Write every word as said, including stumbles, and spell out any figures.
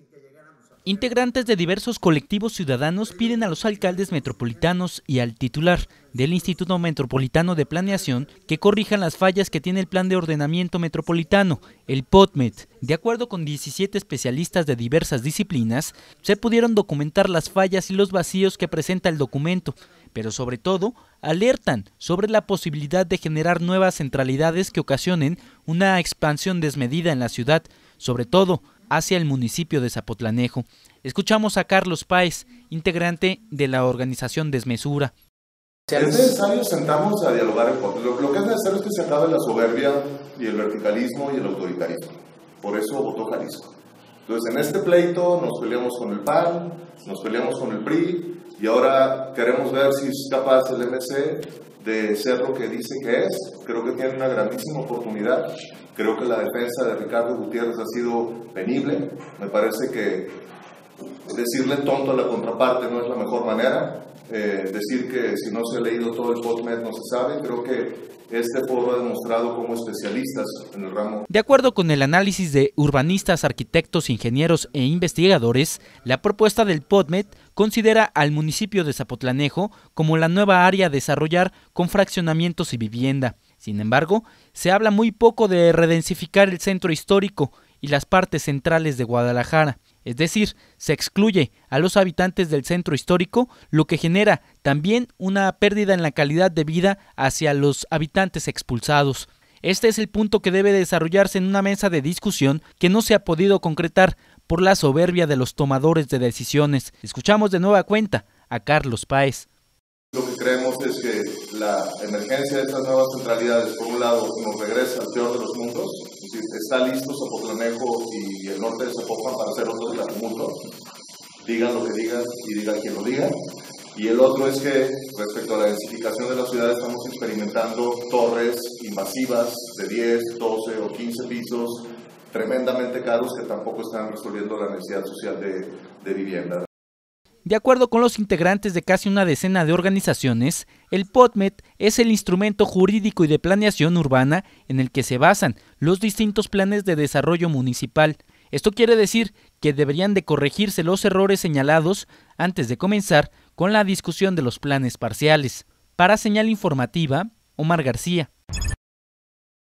Integrantes de diversos colectivos ciudadanos piden a los alcaldes metropolitanos y al titular del Instituto Metropolitano de Planeación que corrijan las fallas que tiene el Plan de Ordenamiento Metropolitano, el P O D M E T. De acuerdo con diecisiete especialistas de diversas disciplinas, se pudieron documentar las fallas y los vacíos que presenta el documento, pero sobre todo alertan sobre la posibilidad de generar nuevas centralidades que ocasionen una expansión desmedida en la ciudad, sobre todo hacia el municipio de Zapotlanejo. Escuchamos a Carlos Páez, integrante de la organización Desmesura. Es necesario sentarnos a dialogar, lo, lo que es necesario es que se acabe la soberbia y el verticalismo y el autoritarismo. Por eso votó Jalisco. Entonces, en este pleito nos peleamos con el P A N, nos peleamos con el P R I y ahora queremos ver si es capaz el M C de ser lo que dice que es. Creo que tiene una grandísima oportunidad. Creo que la defensa de Ricardo Gutiérrez ha sido penible. Me parece que decirle tonto a la contraparte no es la mejor manera. Eh, decir que si no se ha leído todo el P O D M E T no se sabe. Creo que este foro ha demostrado como especialistas en el ramo. De acuerdo con el análisis de urbanistas, arquitectos, ingenieros e investigadores, la propuesta del P O D M E T considera al municipio de Zapotlanejo como la nueva área a desarrollar con fraccionamientos y vivienda. Sin embargo, se habla muy poco de redensificar el centro histórico y las partes centrales de Guadalajara. Es decir, se excluye a los habitantes del centro histórico, lo que genera también una pérdida en la calidad de vida hacia los habitantes expulsados. Este es el punto que debe desarrollarse en una mesa de discusión que no se ha podido concretar por la soberbia de los tomadores de decisiones. Escuchamos de nueva cuenta a Carlos Páez. Lo que creemos es que la emergencia de estas nuevas centralidades, por un lado, nos regresa al peor de los mundos. Es decir, está listo Zapotlanejo y el norte de Zapopan para hacer otro Tlajumulco. Digan lo que digan y digan quien lo diga. Y el otro es que, respecto a la densificación de la ciudad, estamos experimentando torres invasivas de diez, doce o quince pisos, tremendamente caros, que tampoco están resolviendo la necesidad social de, de vivienda. De acuerdo con los integrantes de casi una decena de organizaciones, el P O D M E T es el instrumento jurídico y de planeación urbana en el que se basan los distintos planes de desarrollo municipal. Esto quiere decir que deberían de corregirse los errores señalados antes de comenzar con la discusión de los planes parciales. Para Señal Informativa, Omar García.